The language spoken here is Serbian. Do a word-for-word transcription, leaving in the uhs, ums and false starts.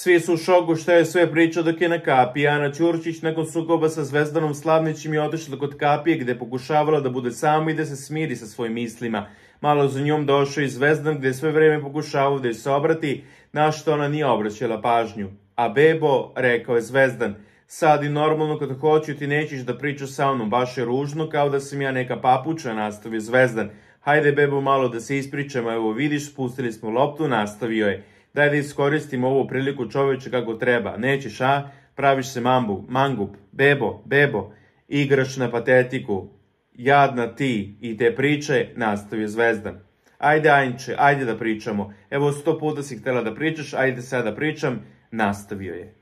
Svi su u šoku šta je sve pričao dok je na kapiji. Ana Ćurčić nakon sukoba sa Zvezdanom Slavnićem je otišla kod kapije gde je pokušavala da bude sama i da se smiri sa svojim mislima. Malo za njom došao i Zvezdan gde je sve vreme pokušavao da joj se obrati, na što ona nije obraćala pažnju. A bebo, rekao je Zvezdan, sad i normalno kad hoću ti nećeš da pričaš sa mnom, baš je ružno kao da sam ja neka papuča, nastavio Zvezdan. Hajde bebo malo da se ispričamo, evo vidiš spustili smo loptu, nastavio je. Daj da iskoristimo ovu priliku čoveče kako treba, nećeš a? Praviš se mambu, mangup, bebo, bebo, igraš na patetiku, jadna ti i te priče, nastavio Zvezdan. Ajde Anče, ajde da pričamo, evo sto puta si htjela da pričaš, ajde sad da pričam, nastavio je.